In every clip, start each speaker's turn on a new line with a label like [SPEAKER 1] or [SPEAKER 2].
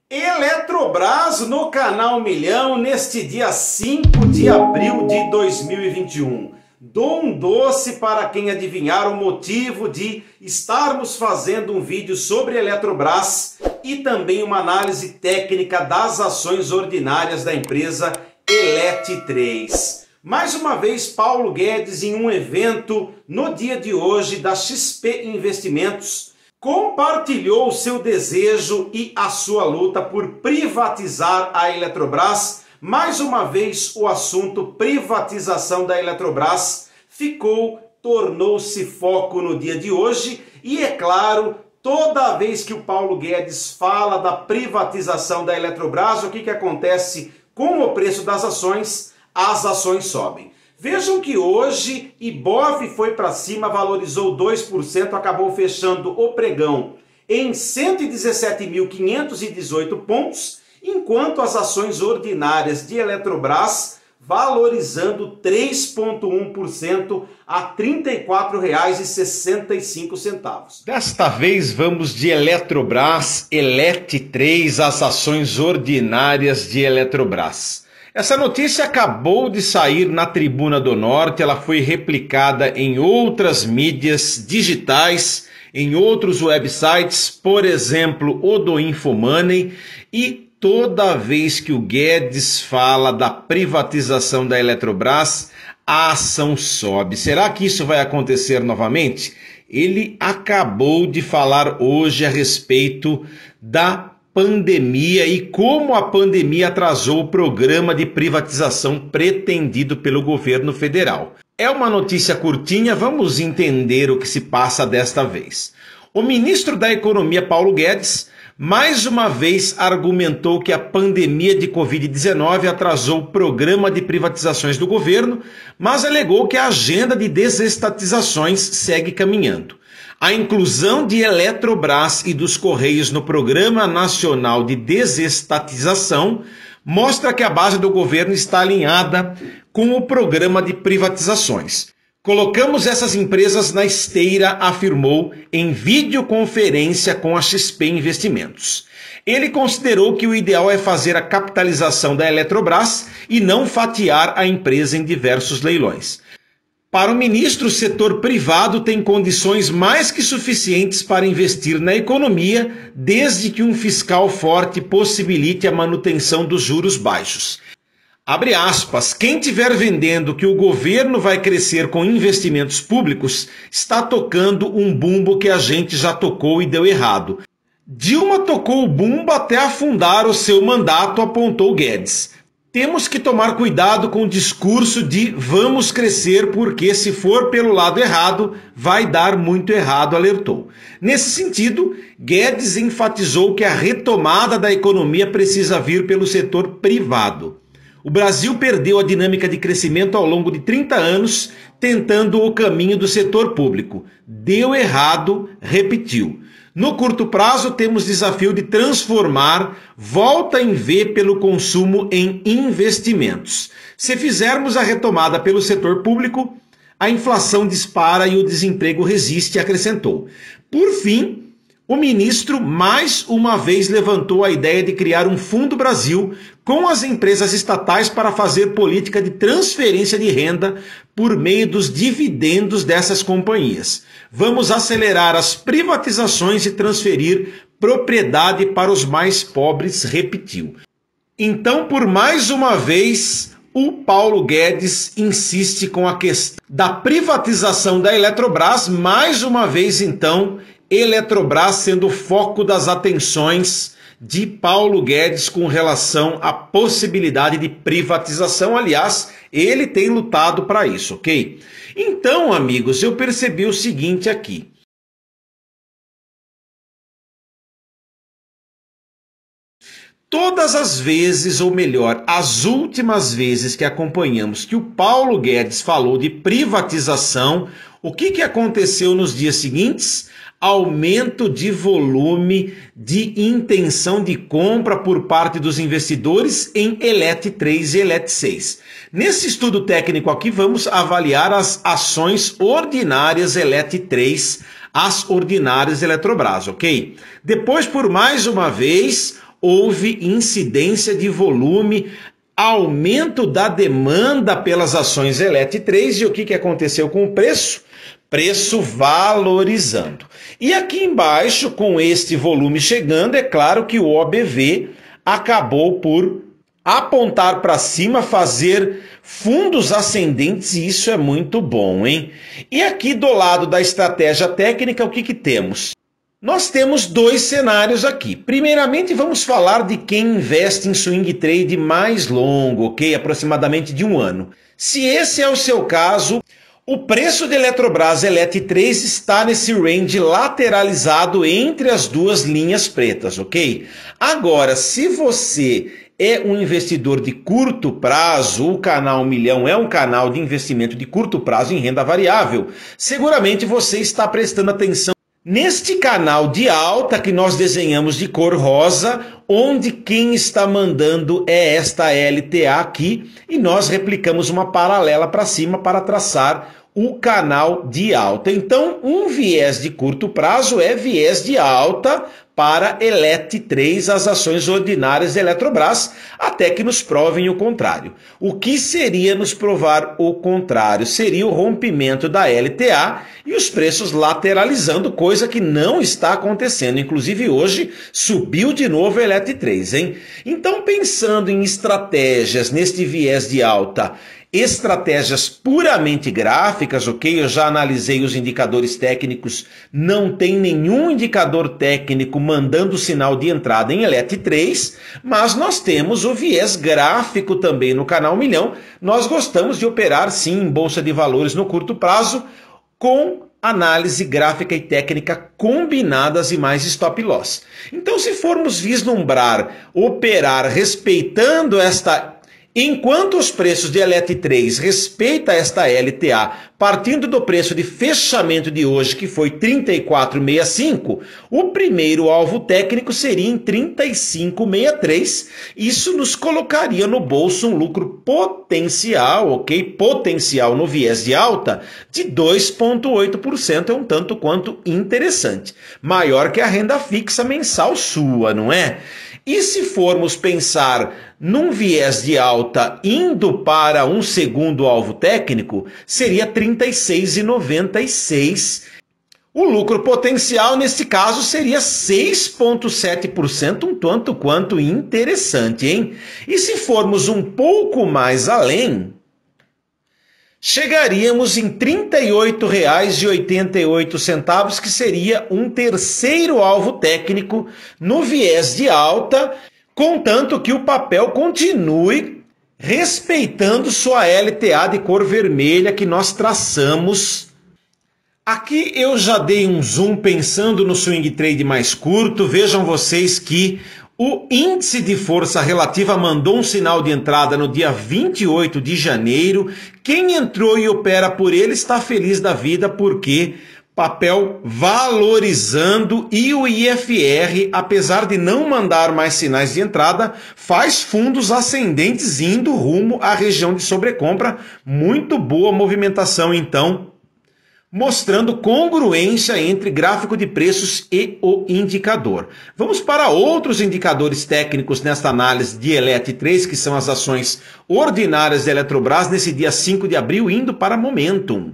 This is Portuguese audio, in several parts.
[SPEAKER 1] Eletrobras no Canal Milhão neste dia 5 de abril de 2021. Dou um doce para quem adivinhar o motivo de estarmos fazendo um vídeo sobre Eletrobras e também uma análise técnica das ações ordinárias da empresa Elet3. Mais uma vez, Paulo Guedes, em um evento no dia de hoje da XP Investimentos, compartilhou o seu desejo e a sua luta por privatizar a Eletrobras. Mais uma vez, o assunto privatização da Eletrobras tornou-se foco no dia de hoje. E é claro, toda vez que o Paulo Guedes fala da privatização da Eletrobras, o que acontece com o preço das ações? As ações sobem. Vejam que hoje Ibov foi para cima, valorizou 2%, acabou fechando o pregão em 117.518 pontos, enquanto as ações ordinárias de Eletrobras valorizando 3,1% a R$ 34,65.
[SPEAKER 2] Desta vez vamos de Eletrobras, Elet3, as ações ordinárias de Eletrobras. Essa notícia acabou de sair na Tribuna do Norte, ela foi replicada em outras mídias digitais, em outros websites, por exemplo, o do Infomoney, e toda vez que o Guedes fala da privatização da Eletrobras, a ação sobe. Será que isso vai acontecer novamente? Ele acabou de falar hoje a respeito da pandemia e como a pandemia atrasou o programa de privatização pretendido pelo governo federal. É uma notícia curtinha, vamos entender o que se passa desta vez. O ministro da Economia, Paulo Guedes, mais uma vez argumentou que a pandemia de Covid-19 atrasou o programa de privatizações do governo, mas alegou que a agenda de desestatizações segue caminhando. A inclusão de Eletrobras e dos Correios no Programa Nacional de Desestatização mostra que a base do governo está alinhada com o programa de privatizações. Colocamos essas empresas na esteira, afirmou em videoconferência com a XP Investimentos. Ele considerou que o ideal é fazer a capitalização da Eletrobras e não fatiar a empresa em diversos leilões. Para o ministro, o setor privado tem condições mais que suficientes para investir na economia, desde que um fiscal forte possibilite a manutenção dos juros baixos. Abre aspas, quem estiver vendendo que o governo vai crescer com investimentos públicos está tocando um bumbo que a gente já tocou e deu errado. Dilma tocou o bumbo até afundar o seu mandato, apontou Guedes. Temos que tomar cuidado com o discurso de vamos crescer porque se for pelo lado errado, vai dar muito errado, alertou. Nesse sentido, Guedes enfatizou que a retomada da economia precisa vir pelo setor privado. O Brasil perdeu a dinâmica de crescimento ao longo de 30 anos, tentando o caminho do setor público. Deu errado, repetiu. No curto prazo, temos desafio de transformar volta em V pelo consumo em investimentos. Se fizermos a retomada pelo setor público, a inflação dispara e o desemprego resiste, acrescentou. Por fim, o ministro mais uma vez levantou a ideia de criar um Fundo Brasil com as empresas estatais para fazer política de transferência de renda por meio dos dividendos dessas companhias. Vamos acelerar as privatizações e transferir propriedade para os mais pobres, repetiu. Então, por mais uma vez, o Paulo Guedes insiste com a questão da privatização da Eletrobras, mais uma vez, então, Eletrobras sendo o foco das atenções de Paulo Guedes com relação à possibilidade de privatização. Aliás, ele tem lutado para isso, ok? Então, amigos, eu percebi o seguinte aqui. Todas as vezes, ou melhor, as últimas vezes que acompanhamos que o Paulo Guedes falou de privatização, o que aconteceu nos dias seguintes? Aumento de volume de intenção de compra por parte dos investidores em Elet3 e Elet6. Nesse estudo técnico aqui, vamos avaliar as ações ordinárias Elet3, as ordinárias Eletrobras, ok? Depois, por mais uma vez, houve incidência de volume, aumento da demanda pelas ações LET3 e o que aconteceu com o preço? Preço valorizando. E aqui embaixo, com este volume chegando, é claro que o OBV acabou por apontar para cima, fazer fundos ascendentes, e isso é muito bom, hein? E aqui do lado da estratégia técnica, o que temos? Nós temos dois cenários aqui. Primeiramente, vamos falar de quem investe em swing trade mais longo, ok? Aproximadamente de 1 ano. Se esse é o seu caso, o preço de Eletrobras ELET3 está nesse range lateralizado entre as duas linhas pretas, ok? Agora, se você é um investidor de curto prazo, o canal Milhão é um canal de investimento de curto prazo em renda variável, seguramente você está prestando atenção neste canal de alta que nós desenhamos de cor rosa, onde quem está mandando é esta LTA aqui, e nós replicamos uma paralela para cima para traçar o canal de alta. Então, um viés de curto prazo é viés de alta para ELET3, as ações ordinárias de Eletrobras, até que nos provem o contrário. O que seria nos provar o contrário? Seria o rompimento da LTA e os preços lateralizando, coisa que não está acontecendo. Inclusive hoje subiu de novo a ELET3, hein? Então, pensando em estratégias neste viés de alta, estratégias puramente gráficas, ok? Eu já analisei os indicadores técnicos, não tem nenhum indicador técnico mandando sinal de entrada em ELET3, mas nós temos o viés gráfico também no canal Milhão. Nós gostamos de operar sim em bolsa de valores no curto prazo com análise gráfica e técnica combinadas e mais stop loss. Então, se formos vislumbrar, operar respeitando esta... Enquanto os preços de ELET3 respeitam esta LTA, partindo do preço de fechamento de hoje, que foi 34,65, o primeiro alvo técnico seria em 35,63. Isso nos colocaria no bolso um lucro potencial, ok? Potencial no viés de alta de 2,8%, é um tanto quanto interessante. Maior que a renda fixa mensal sua, não é? E se formos pensar num viés de alta indo para um segundo alvo técnico, seria 36,96. O lucro potencial, nesse caso, seria 6,7%, um tanto quanto interessante, hein? E se formos um pouco mais além, chegaríamos em R$ 38,88, que seria um terceiro alvo técnico no viés de alta, contanto que o papel continue respeitando sua LTA de cor vermelha que nós traçamos. Aqui eu já dei um zoom pensando no swing trade mais curto. Vejam vocês que o índice de força relativa mandou um sinal de entrada no dia 28 de janeiro. Quem entrou e opera por ele está feliz da vida, porque papel valorizando, e o IFR, apesar de não mandar mais sinais de entrada, faz fundos ascendentes indo rumo à região de sobrecompra. Muito boa movimentação, então, mostrando congruência entre gráfico de preços e o indicador. Vamos para outros indicadores técnicos nesta análise de ELET3, que são as ações ordinárias de Eletrobras nesse dia 5 de abril, indo para Momentum.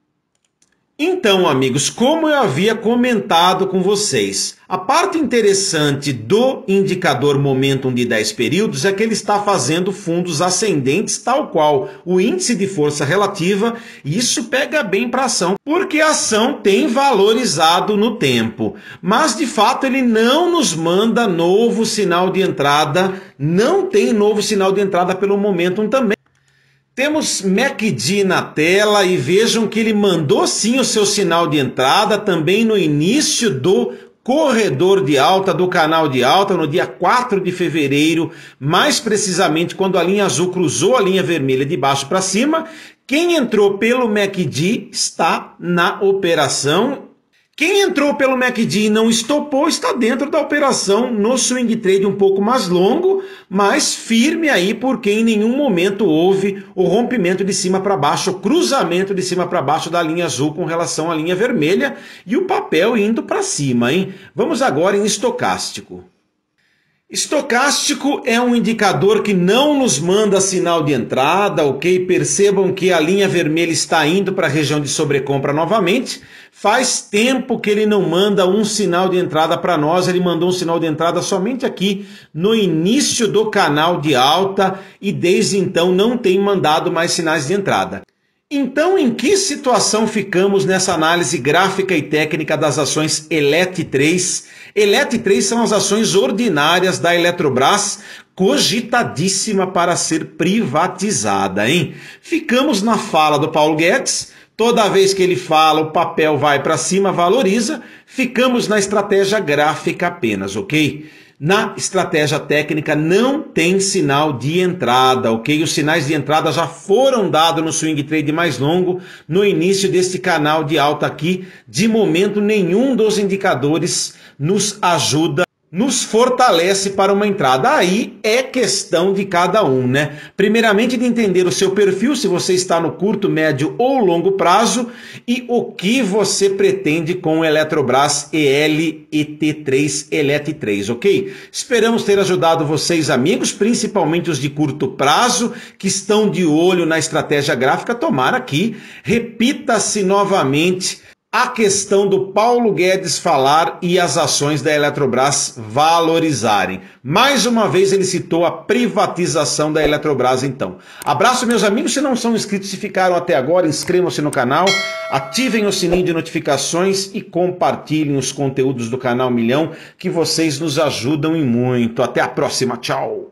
[SPEAKER 2] Então, amigos, como eu havia comentado com vocês, a parte interessante do indicador Momentum de 10 períodos é que ele está fazendo fundos ascendentes, tal qual o índice de força relativa, e isso pega bem para a ação, porque a ação tem valorizado no tempo. Mas, de fato, ele não nos manda novo sinal de entrada, não tem novo sinal de entrada pelo Momentum também. Temos MACD na tela e vejam que ele mandou sim o seu sinal de entrada também no início do corredor de alta, do canal de alta, no dia 4 de fevereiro, mais precisamente quando a linha azul cruzou a linha vermelha de baixo para cima. Quem entrou pelo MACD está na operação. Quem entrou pelo MACD e não estopou está dentro da operação no swing trade um pouco mais longo, mas firme aí, porque em nenhum momento houve o rompimento de cima para baixo, o cruzamento de cima para baixo da linha azul com relação à linha vermelha, e o papel indo para cima, hein? Vamos agora em estocástico. Estocástico é um indicador que não nos manda sinal de entrada, ok? Percebam que a linha vermelha está indo para a região de sobrecompra novamente. Faz tempo que ele não manda um sinal de entrada para nós, ele mandou um sinal de entrada somente aqui no início do canal de alta e desde então não tem mandado mais sinais de entrada. Então, em que situação ficamos nessa análise gráfica e técnica das ações ELET3? ELET3 são as ações ordinárias da Eletrobras, cogitadíssima para ser privatizada, hein? Ficamos na fala do Paulo Guedes. Toda vez que ele fala, o papel vai para cima, valoriza. Ficamos na estratégia gráfica apenas, ok? Na estratégia técnica não tem sinal de entrada, ok? Os sinais de entrada já foram dados no swing trade mais longo, no início deste canal de alta aqui. De momento, nenhum dos indicadores nos ajuda, nos fortalece para uma entrada. Aí é questão de cada um, né? Primeiramente de entender o seu perfil, se você está no curto, médio ou longo prazo e o que você pretende com o Eletrobras ELET3, ELET3, ok? Esperamos ter ajudado vocês, amigos, principalmente os de curto prazo, que estão de olho na estratégia gráfica. Tomara que repita-se novamente a questão do Paulo Guedes falar e as ações da Eletrobras valorizarem. Mais uma vez ele citou a privatização da Eletrobras então. Abraço, meus amigos. Se não são inscritos, se ficaram até agora, inscrevam-se no canal, ativem o sininho de notificações e compartilhem os conteúdos do canal Milhão, que vocês nos ajudam e muito. Até a próxima. Tchau.